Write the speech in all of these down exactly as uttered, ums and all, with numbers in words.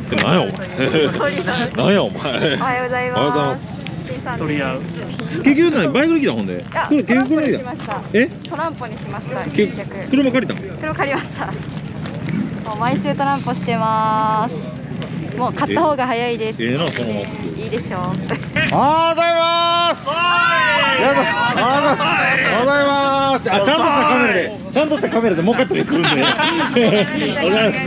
なんやお前。なんやお前。 おはようございます。 おはようございます。 取り合う。 結局何バイクで来たほんで。 あ、 これ結局何だ。 トランポにしました。 え？ トランポにしました。 け結局。 車借りたの？ 車借りました。もう毎週トランポしてます。もう買った方が早いです。 ええなそのマスク。 いいでしょう。 おはようございます。おはようございます。あ、ちゃんとしたカメラで、ちゃんとしたカメラでもう一回撮り来るんで。おはようございます。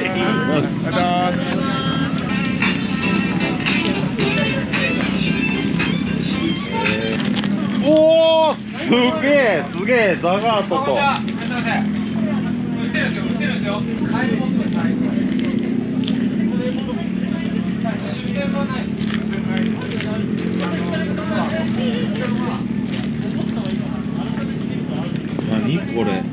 おお、すげえ、すげえ、ザガートと。何これ。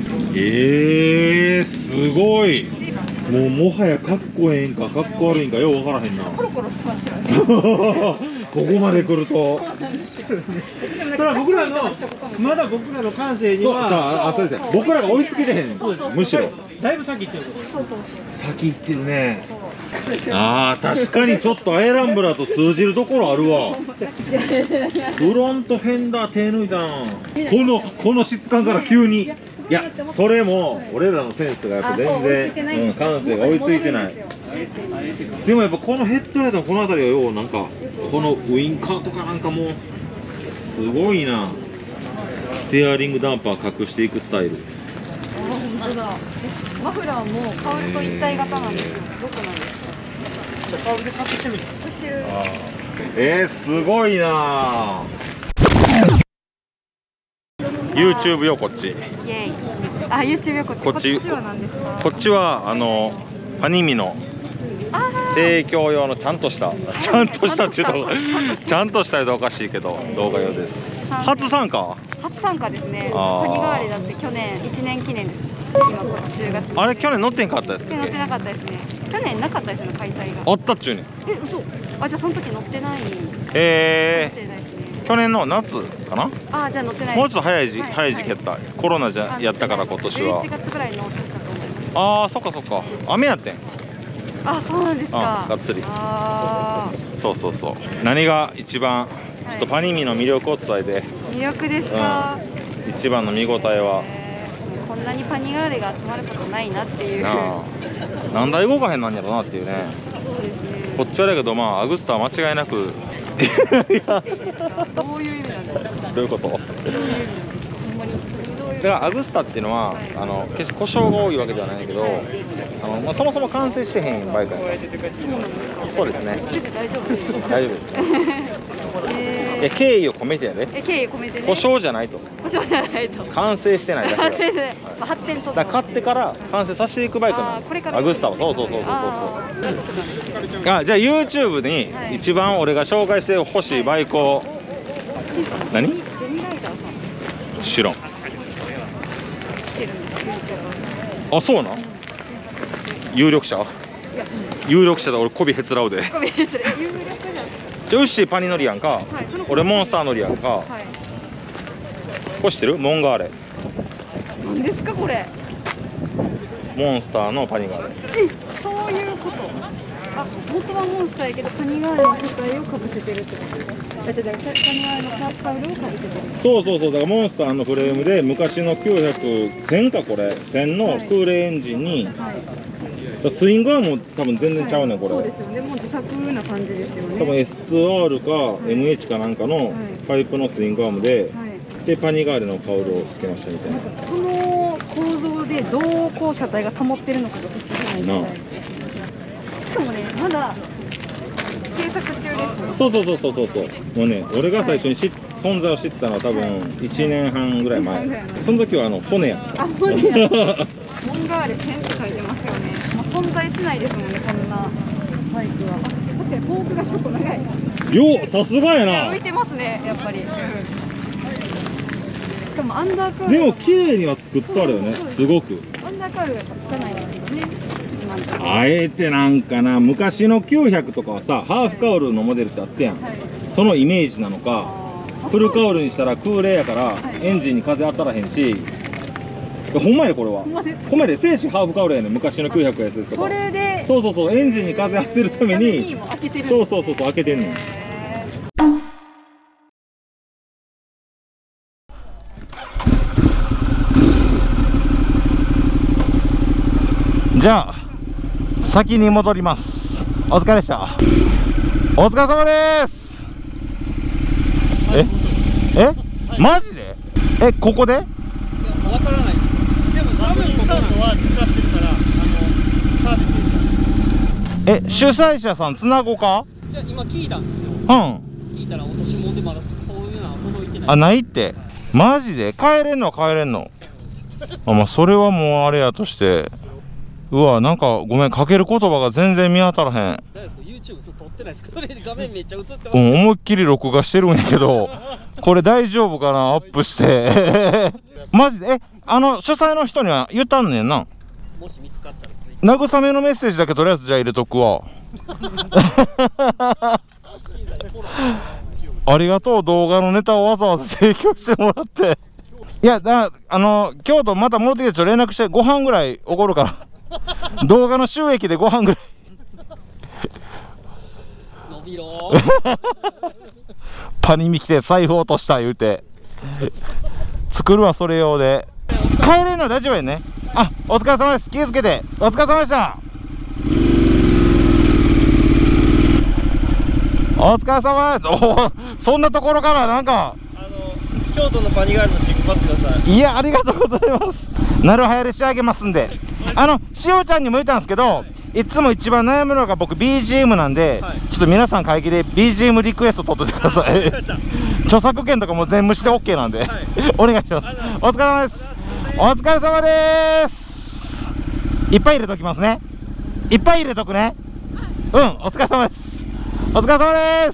えー、すごい。もうもはやかっこええんかかっこ悪いんかよう分からへんな。 コロコロしますよね。 ここまで来ると。 それは僕らのまだ僕らの感性にそうはさあ、そうですね。僕らが追いつけてへん。むしろ。 だいぶ先行ってる。 そうそうそう。 先行ってるね。ああ、確かにちょっとアイランブラと通じるところあるわ。フロントフェンダー手抜いたな。このこの質感から急に。いや、それも俺らのセンスがやっぱ全然、うん、感性が追いついてない。でもやっぱこのヘッドライトのこの辺りはようなんかこのウインカーとかなんかもうすごいな。ステアリングダンパー隠していくスタイル。 本当だ。マフラーもカウルと一体型なんですよ。すごくないですか。 カウルで隠してる。 隠してる。 えー、すごいな。YouTube よこっち。 イエイ。あ、YouTube よこっち。 こっち。 こっちは何ですか。 こっちはあのパニミの提供用のちゃんとしたちゃんとしたっていうとちゃんとしたやつおかしいけど動画用です。初参加？ 初参加ですね。 あーパニガーレだって去年いちねん記念です。今このじゅうがつ。 あれ去年乗ってんかったやつ去年乗ってなかったですね。去年なかったですよね、開催が。 あったっちゅうねん。 え、嘘。あ、じゃあその時乗ってないかもえしれないですね。 ー、去年の夏かな。 あ、じゃあ乗ってない。 もうちょっと早い時はい早い時期やった。コロナじゃやったから今年は。 じゅういちがつぐらいに納車したと思います。 ああ、そっかそっか。雨やってん。 あ、そうなんですか。 あ、がっつり。 あそうそうそう。何が一番ちょっとパニミの魅力を伝えて。 ー、魅力ですか。 一番の見応えは。 えーこんなにパニガーレが集まることないなっていう。 なあ、何台動かへんなんやろなっていうね。 そうですね。 こっちはだけど、まあアグスタは間違いなく。 どういう意味なんですか。 どういうこと？ どういう意味なんですか。ほんまに。どういうだからアグスタっていうのは、あの決して故障が多いわけではないけど、あのまあ、そもそも完成してへんバイクやから。 そうなんですか。 そうですね。 出て大丈夫ですか。 大丈夫ですね。 えいや敬意を込めてやで。 ー、え、敬意込めてね。 故障じゃないと。 故障じゃないと。 完成してないだけだ。 まあ発展途上。 だから買ってから完成させていくバイクなんです。 あーこれからアグスタはそうそうそうそうそうあそう。あ、じゃあ YouTube に一番俺が紹介してほしいバイクを。 ー何？ ジェニライダーさん知知らん。 ってるんです。YouTuber さん。 あ、そうなん。有力者？有力者だ。俺媚びへつらうで。 ごめん、それ有力じゃん。 じゃあウッシーパニ乗りやんか。 はい、その子俺モンスター乗りやんか。 はい。 これ知ってる？モンガーレ。 何ですかこれ。 モンスターのパニガーレ。 え、そういうこと。あ、元はモンスターやけどパニガーレの世界をかぶせてるってことですか。だってだからパニガーレのカウルをかぶせてる。 そうそうそう。だからモンスターのフレームで昔のきゅうひゃく、せんかこれ。せんの空冷エンジンに。 はい。 スイングはもう多分全然ちゃうねんこれ。 そうですよね。もう自作な感じですよね。 多分 エスツーアール か エヌエイチ かなんかのパイプのスイングアームで、 はい。 でパニガーレのカウルをつけましたみたいな。 この構造でどうこう車体が保ってるのかが不思議なぐらい。しかもね、まだ制作中ですね。 そうそうそうそうそうそう。もうね、俺が最初に知っ存在を知ったのは多分いちねんはんぐらい前。その時はあの骨やった。 あ、骨や。モンガーレせんって書いてますよね。もう存在しないですもんね、こんなバイクは。あ、確かにフォークがちょっと長い。 よっ、さすがやいや、 な。 浮いてますね、やっぱり。しかもアンダーカール。 でも綺麗には作ってあるよね、すごく。 アンダーカールがつかないですよね。今のところ。 あえてなんかな、昔のきゅうひゃくとかはさ、ハーフカウルのモデルってあってやん。 はい。 そのイメージなのか、 あーフルカウルにしたら空冷やからはいエンジンに風当たらへんし、 ほんまやでこれは。 ほんまですほんまやで静止ハーフカウルやねん、昔の きゅうひゃくエスエス とか。 それでそうそうそう、エンジンに風当てるために。 も開けてる。 そうそうそうそう、開けてんねん。じゃあ先に戻ります。お疲れでした。お疲れ様です。ええマジでえここでわからないです。でも多分ここは使ってるから、あのサービスえ主催者さんつなごうか。 いや今聞いたんですよ。 うん聞いたら落とし物でまだそういうのは届いてない。 あないって、マジで帰れんのは帰れんの。あまあそれはもうあれやとして、うわなんかごめん、かける言葉が全然見当たらへん。 大丈夫ですか YouTube それ撮ってないですか。それで画面めっちゃ映ってます。 うん、思いっきり録画してるんやけどこれ大丈夫かな、アップしてマジでえあの主催の人には言ったんねんな。 もし見つかったらツイ慰めのメッセージだけとりあえずじゃあ入れとくわありがとう、動画のネタをわざわざ提供してもらって。いやだあの京都また戻ってきてちょっと連絡して、ご飯ぐらいおごるから動画の収益でご飯ぐらい伸びろパニミ来て財布落とした言うて作るわそれ用で。帰れるのは大丈夫やね。あお疲れ様です、気をつけて。お疲れ様でした。お疲れ様です。おおそんなところからなんかあの京都のパニガールのシーン待ってください。 いやありがとうございます。なるはやで仕上げますんで。あのしおちゃんにも言ったんですけど、いつも一番悩むのが僕 ビージーエム なんで、はい、ちょっと皆さん会議で ビージーエム リクエスト取っててください著作権とかも全無視で OK なんで、はい、お願いします。お疲れ様です。お疲れ様です。いっぱい入れときますね。いっぱい入れとくね。うん、お疲れ様です。お疲れ様です。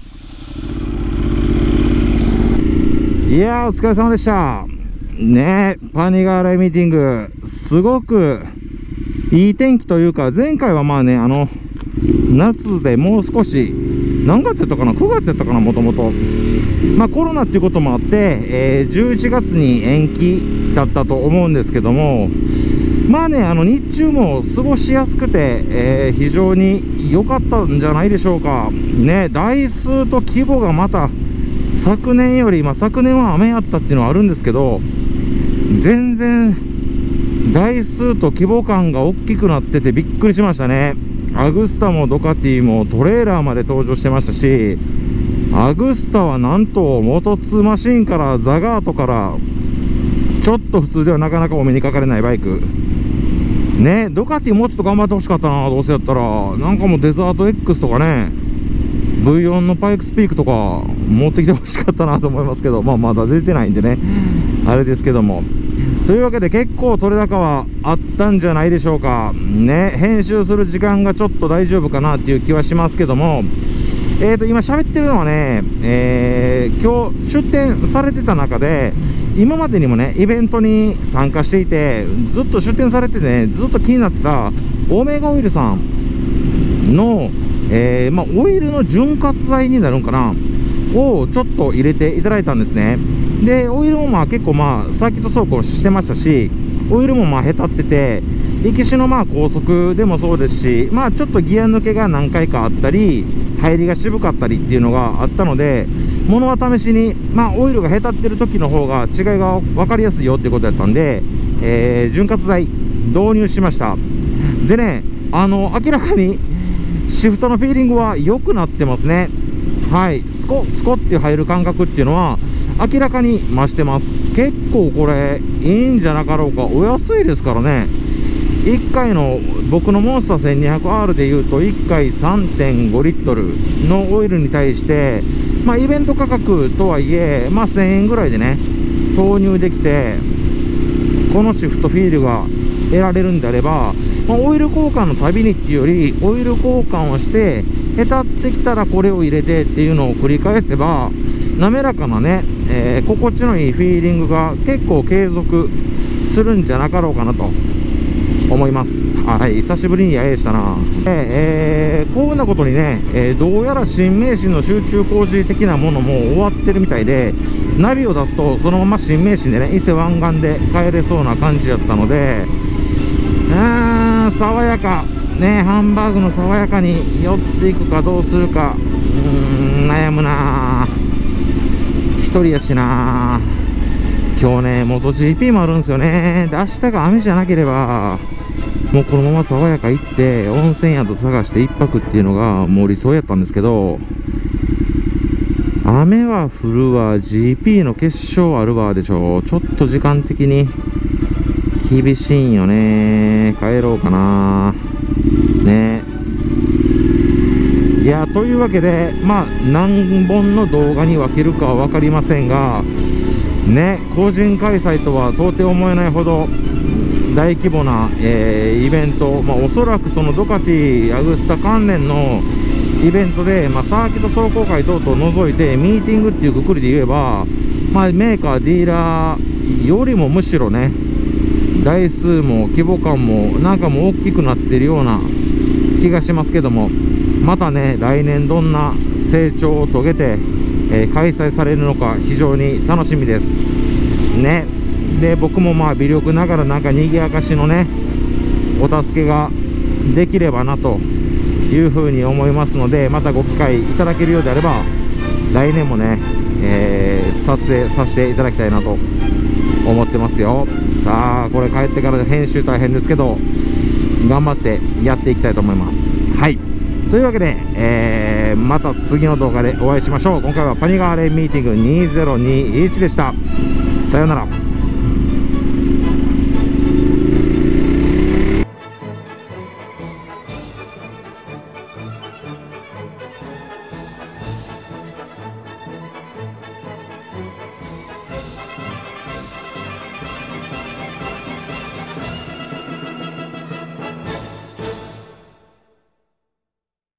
いやーお疲れ様でしたね。パニガーラミーティングすごくいい天気というか、前回はまあねあの夏でもう少し何月やったかな、くがつやったかな、もともとまあコロナっていうこともあって、えー、じゅういちがつに延期だったと思うんですけども、まあねあの日中も過ごしやすくて、えー、非常に良かったんじゃないでしょうかね。台数と規模がまた昨年より、まあ、昨年は雨やったっていうのはあるんですけど、全然台数と規模感が大きくなっててびっくりしましたね。アグスタもドカティもトレーラーまで登場してましたし、アグスタはなんとモトツーマシンからザガートから、ちょっと普通ではなかなかお目にかかれないバイクね。ドカティもうちょっと頑張ってほしかったな、どうせやったら。なんかもうデザート X とかね ブイよん のパイクスピークとか持ってきてほしかったなと思いますけど、まあまだ出てないんでねあれですけども。というわけで結構取れ高はあったんじゃないでしょうかね。編集する時間がちょっと大丈夫かなっていう気はしますけども、えーと今喋ってるのはね、えー、今日出展されてた中で、今までにもねイベントに参加していてずっと出展されててね、ずっと気になってたオメガオイルさんの、えーまあ、オイルの潤滑剤になるんかなをちょっと入れていただいたんですね。でオイルもまあ結構まあサーキット走行してましたし、オイルもまあへたってて、行きしのまあ高速でもそうですし、まあちょっとギア抜けが何回かあったり入りが渋かったりっていうのがあったので、物は試しにまあオイルがへたってる時の方が違いが分かりやすいよっていうことだったんで、えー、潤滑剤導入しました。でね、あの明らかにシフトのフィーリングは良くなってますね。はい、スコスコって入る感覚っていうのは明らかに増してます。結構これいいんじゃなかろうか。お安いですからね。いっかいの僕のモンスター せんにひゃくアール でいうといっかい さんてんご リットルのオイルに対して、まあイベント価格とはいえ、まあせんえんぐらいでね投入できて、このシフトフィールが得られるんであれば、まあ、オイル交換のたびにっていうよりオイル交換をしてへたってきたらこれを入れてっていうのを繰り返せば、滑らかなね、えー、心地のいいフィーリングが結構継続するんじゃなかろうかなと思います。はい、久しぶりに野営したな。えー、こういうふうなことにね、えー、どうやら新名神の集中工事的なものも終わってるみたいで、ナビを出すとそのまま新名神でね、伊勢湾岸で帰れそうな感じやったので、あー、爽やかね、ハンバーグの爽やかに寄っていくかどうするか、うーん、悩むな。一人やしな。今日ね、モト ジーピー もあるんですよね。で、明日が雨じゃなければもうこのまま爽やか行って温泉宿探して一泊っていうのがもう理想やったんですけど、雨は降るわ、 ジーピー の決勝あるわでしょ。ちょっと時間的に厳しいんよね。帰ろうかなね。いや、というわけで、まあ何本の動画に分けるかは分かりませんがね、個人開催とは到底思えないほど大規模な、えー、イベント、まあ、おそらくそのドカティアグスタ関連のイベントで、まあ、サーキット壮行会等々除いてミーティングっていうくくりで言えば、まあ、メーカーディーラーよりもむしろね、台数も規模感もなんかもう大きくなってるような気がしますけども、またね、来年どんな成長を遂げて、えー、開催されるのか非常に楽しみですね。で、僕もまあ微力ながらなんか賑やかしのね、お助けができればなというふうに思いますので、またご機会いただけるようであれば来年もね、えー、撮影させていただきたいなと思ってますよ。さあ、これ帰ってから編集大変ですけど頑張ってやっていきたいと思います。はい、というわけで、えー、また次の動画でお会いしましょう。今回はパニガーレンミーティングにせんにじゅういちでした。さようなら。